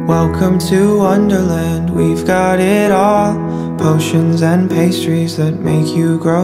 Welcome to Wonderland, we've got it all. Potions and pastries that make you grow.